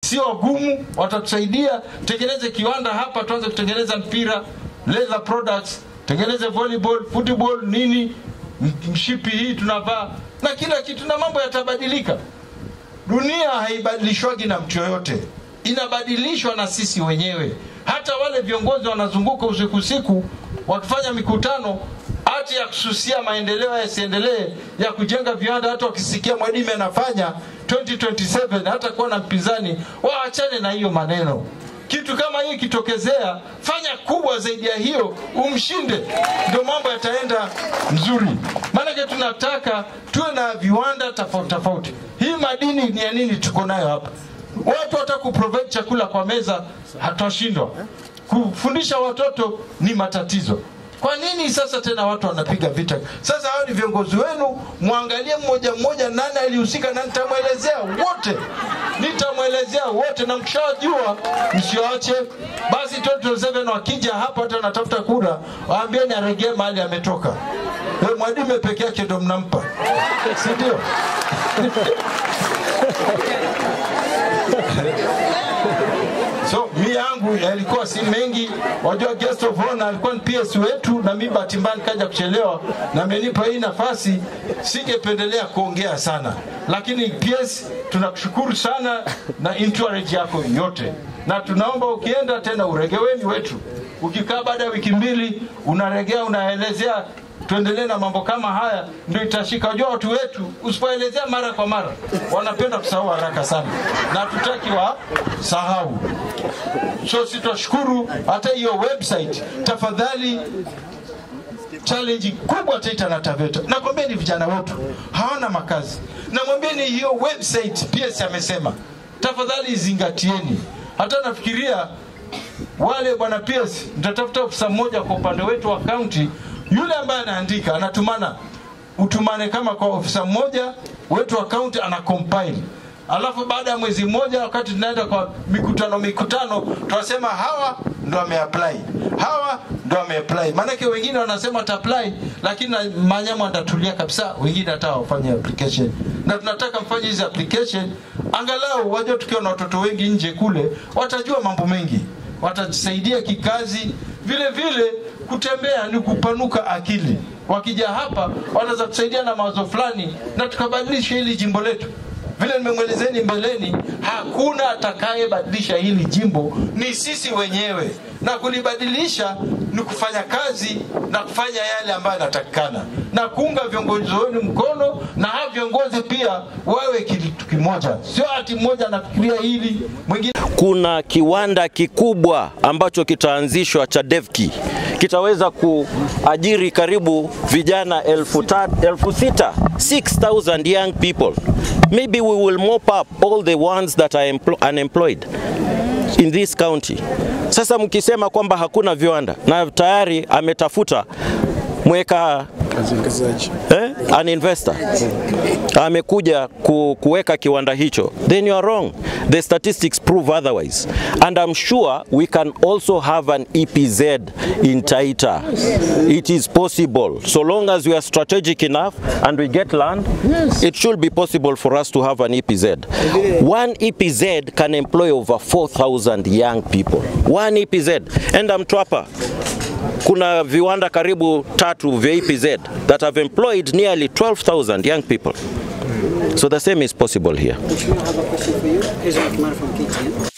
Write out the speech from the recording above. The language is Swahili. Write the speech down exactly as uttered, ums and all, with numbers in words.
sio wagumu, watatusaidia. Tengeneze kiwanda hapa, tuanze kutengeneza mpira, leather products, tengeneze volleyball, football, nini, mshipi hii tunavaa, na kila kitu, na mambo yatabadilika. Dunia haibadilishwagi na mtu yoyote, inabadilishwa na sisi wenyewe. Hata wale viongozi wanazunguka usiku siku wakifanya mikutano hati ya kususia maendeleo yasiendelee, ya kujenga viwanda, hata wakisikia Mwadime anafanya twenty twenty-seven hata kuwa na mpinzani, waachane na hiyo maneno. Kitu kama hii kitokezea, fanya kubwa zaidi ya hiyo, umshinde, ndio mambo yataenda mzuri. Maana tunataka tuwe na viwanda tofauti tofauti. Hii madini ni ya nini tuko nayo hapa? Watu watakuprovide chakula kwa meza, hatashindwa. Kufundisha watoto ni matatizo. Kwa nini sasa tena watu wanapiga vita? Sasa hao ni viongozi wenu, muangalie mmoja mmoja nani alihusika, na nitamuelezea wote. Nitamuelezea wote, na mkishajua msiache. Basi twenty twenty-seven wakija hapa hata natafuta kura, waambieni aregee mahali ametoka. Wewe Mwadime peke yake ndio mnampa. Si ndio? So mi yangu yalikuwa si mengi. Wajua guest of honor alikuwa ni P S wetu, na mimi bahati mbaya kaja kuchelewa, na amenipa hii nafasi. Singependelea kuongea sana, lakini P S tunakushukuru sana na entourage yako yote, na tunaomba ukienda tena uregeweni wetu. Ukikaa baada ya wiki mbili unaregea, unaelezea, tuendelee na mambo kama haya, ndio itashika. Wajua watu wetu usipoelezea mara kwa mara wanapenda kusahau haraka sana, na tutaki wa sahau. So sitashukuru. Hata hiyo website tafadhali, challenge kubwa Taita na Taveta. Nakwambieni vijana wetu hawana makazi, na mwambieni hiyo website P S amesema tafadhali zingatieni. Hata nafikiria wale bwana P S mtatafuta ofisa mmoja kwa upande wetu wa county, yule ambaye anaandika anatumana, utumane kama kwa ofisa mmoja wetu wa county ana compile. Alafu baada ya mwezi mmoja, wakati tunaenda kwa mikutano mikutano, tunasema hawa ndo wameapply, hawa ndo wameapply. Maana yake wengine wanasema ta apply, lakini manyama atatulia kabisa, wengine hata wafanye application. Na tunataka mfanye hizi application, angalau wajua tukiwa na watoto wengi nje kule, watajua mambo mengi, watajisaidia kikazi. Vile vile kutembea ni kupanuka akili. Wakija hapa wanaweza kusaidia na mawazo fulani, na tukabadilisha hili jimbo letu. Vile nimemwelezeni mbeleni, hakuna atakaye badilisha hili jimbo, ni sisi wenyewe. Na kulibadilisha ni kufanya kazi na kufanya yale ambayo yanatakikana, na kuunga viongozi wenu mkono, na hao viongozi pia wawe kitu kimoja, sio ati mmoja anafikiria hili mwingine. Kuna kiwanda kikubwa ambacho kitaanzishwa cha Devki, kitaweza kuajiri karibu vijana elfu tatu, elfu sita, six thousand young people. Maybe we will mop up all the ones that are unemployed in this county. Sasa mkisema kwamba hakuna viwanda, na tayari ametafuta mweka eh, an investor amekuja ku, kuweka kiwanda hicho, then you are wrong. The statistics prove otherwise, and I'm sure we can also have an E P Z in Taita. It is possible, so long as we are strategic enough and we get land. Yes. It should be possible for us to have an E P Z. One E P Z can employ over four thousand young people. One E P Z. And I'm Mtwapa, kuna viwanda karibu tatu vya E P Z that have employed nearly twelve thousand young people. So the same is possible here. I have a question for you. Here's Kumar from K T N.